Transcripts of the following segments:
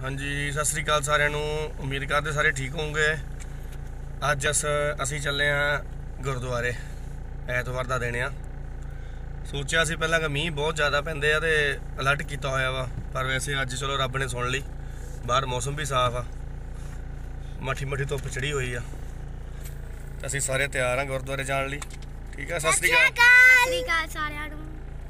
हाँ जी सत श्री अकाल सारिਆਂ ਨੂੰ। उम्मीद करते सारे ठीक होंगे। अज असी चले हाँ गुरुद्वारे, ऐतवार का दिन आ। सोचा सी पहला कि मीह बहुत ज़्यादा पैंदे आ ते अलर्ट किया होया वा, पर वैसे अज चलो रब ने सुन ली। बाहर मौसम भी साफ आ, मठी मठी धुप चढ़ी हुई आ। असी सारे तैयार हाँ गुरुद्वारे जाने लई। ठीक है, सत श्री अकाल सारिਆਂ ਨੂੰ।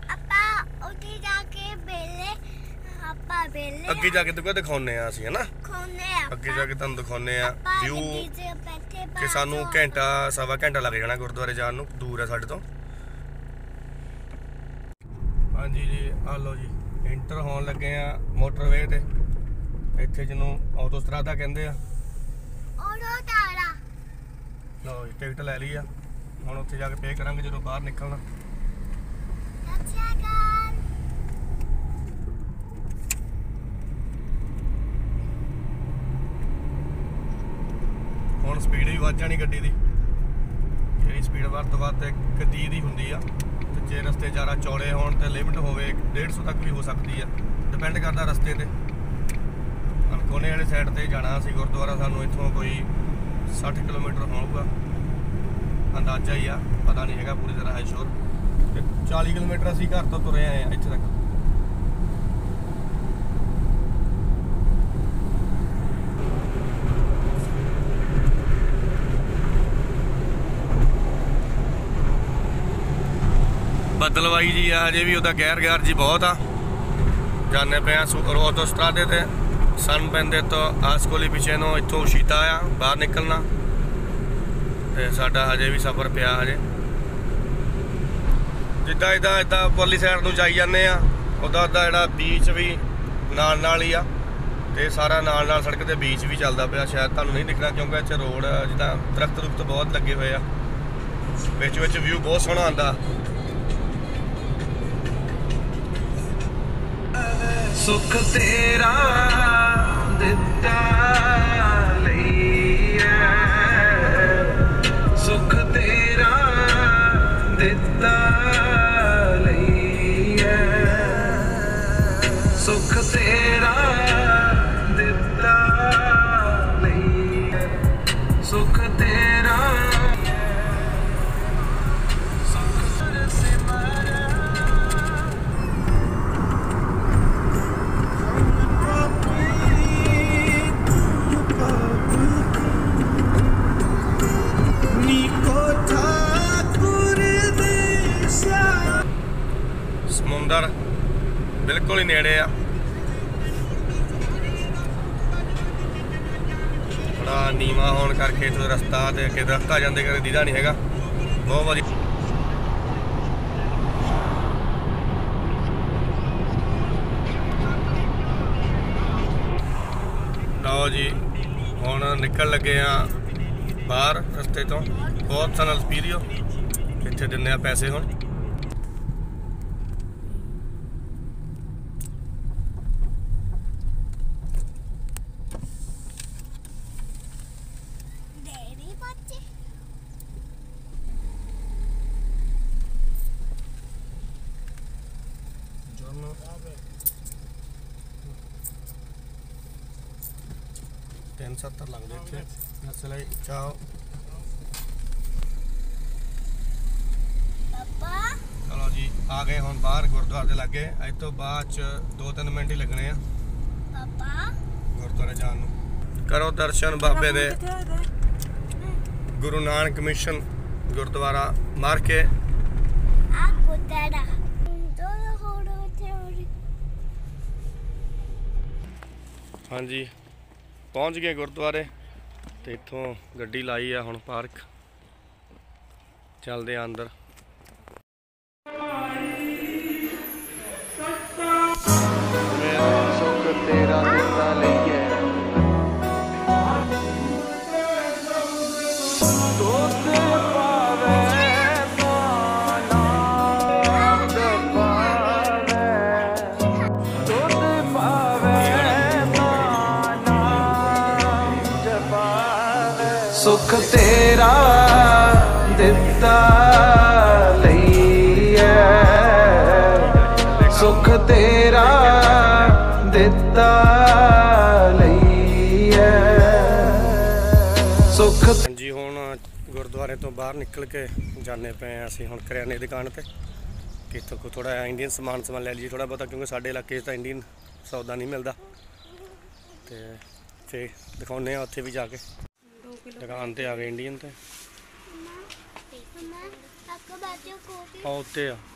अगे जाके तो दिखाने असी है ना, अगे जाके तुहानू दिखाने व्यू कि सानू घंटा सवा घंटा लग जाना गुरुद्वारे जाने नूं, दूर है साडे तो। हाँ जी जी आ लो जी, इंटर होने लगे हैं मोटरवे ते। इत्थे जिन्हों ऑटोस्ट्रादा कहंदे आ। लो जी टिकट लै ली आ, हुण उत्थे जाके पे करांगे जदों बाहर निकलना। ਹੁਣ ਸਪੀਡ ਵੀ ਵੱਧ ਜਾਣੀ ਗੱਡੀ ਦੀ, ਜਿਹੜੀ ਸਪੀਡ ਵੱਧ ਤੋਂ ਵੱਧ 30 ਦੀ ਹੁੰਦੀ ਆ, ਤੇ ਜੇ ਰਸਤੇ ਜ਼ਿਆਦਾ ਚੌੜੇ ਹੋਣ ਤੇ ਲਿਮਟ ਹੋਵੇ 150 ਤੱਕ ਵੀ ਹੋ ਸਕਦੀ ਆ, ਡਿਪੈਂਡ ਕਰਦਾ ਰਸਤੇ ਤੇ। ਅਨਕੋਨੇ ਵਾਲੀ ਸਾਈਡ ਤੇ ਜਾਣਾ ਸੀ ਗੁਰਦੁਆਰਾ, ਸਾਨੂੰ ਇੱਥੋਂ ਕੋਈ 60 ਕਿਲੋਮੀਟਰ ਹੋਊਗਾ ਅੰਦਾਜ਼ਾ ਹੀ ਆ, ਪਤਾ ਨਹੀਂ ਹੈਗਾ ਪੂਰੀ ਤਰ੍ਹਾਂ ਹੈ ਸ਼ੋਰ। ਤੇ 40 ਕਿਲੋਮੀਟਰ ਅਸੀਂ ਘਰ ਤੋਂ ਤੁਰੇ ਆਏ ਆ ਇੱਥੇ ਤੱਕ। बदलवाई जी अजे भी वह गैर गैर जी बहुत आ। जाने पे ऑटोस्ट्राडे ते सन पैंदे तो आसकोली पिछे नो इतों शीता आ बाहर निकलना, ते साडा हजे भी सफ़र पिया हजे। जिदा इदा इदा परली साइड नूं जाई जाने उदा उदा जिहड़ा बीच भी नाल नाल ही आ, ते सारा नाल नाल सड़क ते बीच भी चलदा पिया। शायद तुहानूं नहीं दिखना क्योंकि इत्थे रोड जिदा दरख्त दुरख्त बहुत लगे हुए आ, विच विच व्यू बहुत सोहना आंदा। सुख तेरा दिता लईए, सुख तेरा दिता लईए, सुख तेरा दिता लईए, सुख तेरा समुंदर बिल्कुल ही नेड़े आ। बड़ा नीवा होने करके इथों रस्ता ते अगे दरख्त आ जाते कदे दीदा नहीं हैगा, बहुत वधिया। लो जी हुण निकल लगे आ बाहर रस्ते तो। बहुत सन स्पीरियो इत्थे दिंदे आ पैसे हुण। तीन 70 लगते इतने नस्ल चाओ। चलो जी आ गए हम बाहर गुरुद्वारे के लागे। अज तो बाद 2-3 मिनट ही लगने गुरुद्वारे जान नूं। करो दर्शन बाबे दे। गुरु नानक मिशन गुरुद्वारा मार के हाँ जी पहुँच गए गुरुद्वारे। तो इतों गड्डी लाई है हुण पार्क, चलते अंदर। सुख तेरा दिता लईए, दुध पावे नाम जपावे, दुध पावे नाम जपावे, सुख तेरा दिता लईए, सुख तेरा ਦਿੱਤਾ ਲਈ ਸੁੱਖ। ਹਾਂਜੀ ਹੁਣ ਗੁਰਦੁਆਰੇ ਤੋਂ ਬਾਹਰ ਨਿਕਲ ਕੇ ਜਾਣੇ ਪਏ ਹਾਂ ਅਸੀਂ ਹੁਣ ਕਰਿਆਨੇ ਦੀ ਦੁਕਾਨ ਤੇ ਕਿ ਇੱਥੋਂ ਕੋ ਥੋੜਾ ਇੰਡੀਅਨ ਸਮਾਨ ਲੈ ਲਈਏ ਥੋੜਾ ਬਹੁਤਾ, ਕਿਉਂਕਿ ਸਾਡੇ ਇਲਾਕੇ 'ਚ ਤਾਂ ਇੰਡੀਅਨ ਸੌਦਾ ਨਹੀਂ ਮਿਲਦਾ। ਤੇ ਫਿਰ ਦਿਖਾਉਂਦੇ ਹਾਂ ਉੱਥੇ ਵੀ ਜਾ ਕੇ। ਦੁਕਾਨ ਤੇ ਆ ਗਏ ਇੰਡੀਅਨ ਤੇ ਆ ਉੱਤੇ ਆ।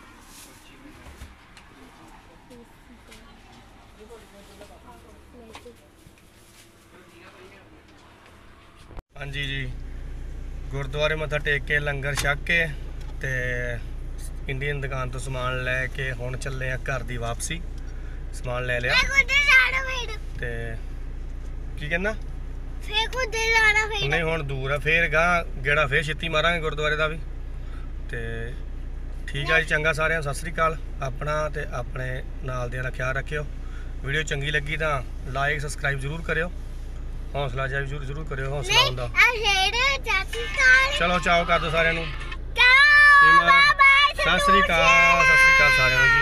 ਹਾਂਜੀ ਜੀ ਗੁਰਦੁਆਰੇ ਮੱਥਾ ਟੇਕ ਕੇ ਲੰਗਰ ਛਕ ਕੇ ਤੇ ਇੰਡੀਅਨ ਦੁਕਾਨ ਤੋਂ ਸਮਾਨ ਲੈ ਕੇ ਹੁਣ ਚੱਲੇ ਆ ਘਰ ਦੀ ਵਾਪਸੀ। ਸਮਾਨ ਲੈ ਲਿਆ ਤੇ ਕੀ ਕਹਿੰਦਾ ਨਹੀਂ ਹੁਣ ਦੂਰ ਆ, ਫੇਰ ਗਾਂ ਗੇੜਾ ਫੇਰ ਛੇਤੀ ਮਾਰਾਂਗੇ ਗੁਰਦੁਆਰੇ ਦਾ ਵੀ। ਤੇ ਠੀਕ ਆ ਜੀ, ਚੰਗਾ ਸਾਰਿਆਂ ਨੂੰ ਸਤਿ ਸ੍ਰੀ ਅਕਾਲ। ਆਪਣਾ ਤੇ ਆਪਣੇ ਨਾਲ ਦਿਆਂ ਦਾ ਖਿਆਲ ਰੱਖਿਓ। ਵੀਡੀਓ ਚੰਗੀ ਲੱਗੀ ਤਾਂ ਲਾਈਕ ਸਬਸਕ੍ਰਾਈਬ ਜ਼ਰੂਰ ਕਰਿਓ, ਹੌਸਲਾ ਜਾ ਜ਼ਰੂਰ ਕਰਿਓ, ਹੌਸਲਾ ਹੁੰਦਾ। ਚਲੋ ਚਾਓ ਕਰ ਦਿਓ ਸਾਰਿਆਂ ਨੂੰ। ਸਤਿ ਸ੍ਰੀ ਅਕਾਲ ਸਾਰਿਆਂ ਨੂੰ ਜੀ।